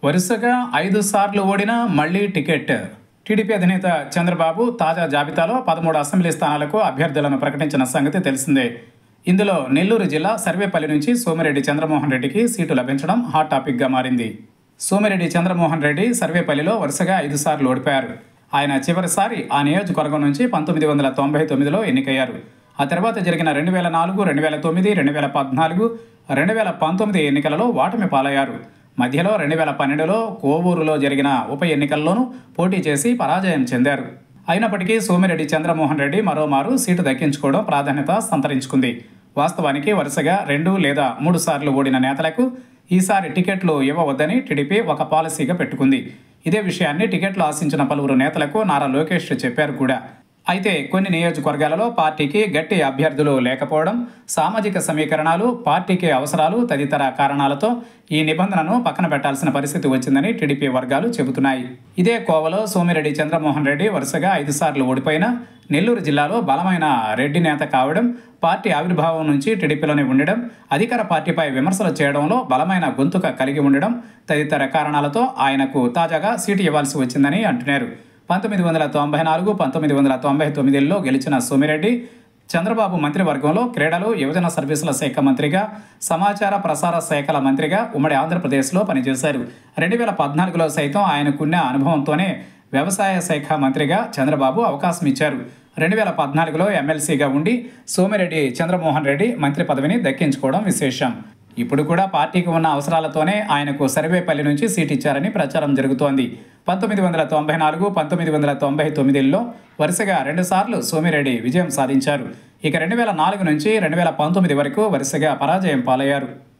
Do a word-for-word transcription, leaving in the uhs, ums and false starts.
వరుసగా ఐదు సార్లు ఓడినా మళ్లీ టికెట్. టీడీపీ అధినేత చంద్రబాబు తాజా జాబితాలో పదమూడు అసెంబ్లీ స్థానాలకు అభ్యర్థులను ప్రకటించిన సంగతి తెలిసిందే. ఇందులో నెల్లూరు జిల్లా సర్వేపల్లి నుంచి సోమిరెడ్డి చంద్రమోహన్ రెడ్డికి సీటు లభించడం హాట్ టాపిక్గా మారింది. సోమిరెడ్డి చంద్రమోహన్ రెడ్డి సర్వేపల్లిలో వరుసగా ఐదు సార్లు ఓడిపోయారు. ఆయన చివరిసారి ఆ నియోజకవర్గం నుంచి పంతొమ్మిది వందల తొంభై తొమ్మిదిలో ఎన్నికయ్యారు. ఆ తర్వాత జరిగిన రెండు వేల నాలుగు రెండు వేల తొమ్మిది రెండు వేల పద్నాలుగు రెండు వేల పంతొమ్మిది ఎన్నికలలో ఓటమి పాలయ్యారు. మధ్యలో రెండు వేల పన్నెండులో కోవూరులో జరిగిన ఉప ఎన్నికల్లోనూ పోటీ చేసి పరాజయం చెందారు. అయినప్పటికీ సోమిరెడ్డి చంద్రమోహన్ రెడ్డి మరోమారు సీటు దక్కించుకోవడం ప్రాధాన్యత సంతరించుకుంది. వాస్తవానికి వరుసగా రెండు లేదా మూడు సార్లు ఓడిన నేతలకు ఈసారి టికెట్లు ఇవ్వవద్దని టీడీపీ ఒక పాలసీగా పెట్టుకుంది. ఇదే విషయాన్ని టికెట్లు ఆశించిన పలువురు నేతలకు నారా లోకేష్ చెప్పారు కూడా. అయితే కొన్ని నియోజకవర్గాలలో పార్టీకి గట్టి అభ్యర్థులు లేకపోవడం, సామాజిక సమీకరణాలు, పార్టీకి అవసరాలు తదితర కారణాలతో ఈ నిబంధనను పక్కన పెట్టాల్సిన పరిస్థితి వచ్చిందని టీడీపీ వర్గాలు చెబుతున్నాయి. ఇదే కోవలో సోమిరెడ్డి చంద్రమోహన్ రెడ్డి వరుసగా ఐదు సార్లు ఓడిపోయినా నెల్లూరు జిల్లాలో బలమైన రెడ్డి నేత కావడం, పార్టీ ఆవిర్భావం నుంచి టీడీపీలోనే ఉండడం, అధికార పార్టీపై విమర్శలు చేయడంలో బలమైన గొంతుక కలిగి ఉండడం తదితర కారణాలతో ఆయనకు తాజాగా సీటు ఇవ్వాల్సి వచ్చిందని అంటున్నారు. పంతొమ్మిది వందల తొంభై నాలుగు పంతొమ్మిది వందల తొంభై తొమ్మిదిలో గెలిచిన సోమిరెడ్డి చంద్రబాబు మంత్రివర్గంలో క్రీడలు, యువజన సర్వీసుల శాఖ మంత్రిగా, సమాచార ప్రసార శాఖల మంత్రిగా ఉమ్మడి ఆంధ్రప్రదేశ్లో పనిచేశారు. రెండు వేల పద్నాలుగులో సైతం ఆయనకున్న అనుభవంతోనే వ్యవసాయ శాఖ మంత్రిగా చంద్రబాబు అవకాశం ఇచ్చారు. రెండు వేల పద్నాలుగులో ఎమ్మెల్సీగా ఉండి సోమిరెడ్డి చంద్రమోహన్ రెడ్డి మంత్రి పదవిని దక్కించుకోవడం విశేషం. ఇప్పుడు కూడా పార్టీకి ఉన్న అవసరాలతోనే ఆయనకు సర్వేపల్లి నుంచి సీటు ఇచ్చారని ప్రచారం జరుగుతోంది. పంతొమ్మిది వందల తొంభై నాలుగు పంతొమ్మిది వందల తొంభై తొమ్మిదిలో వరుసగా రెండుసార్లు సోమిరెడ్డి విజయం సాధించారు. ఇక రెండు వేల నాలుగు నుంచి రెండు వేల పంతొమ్మిది వరకు వరుసగా పరాజయం పాలయ్యారు.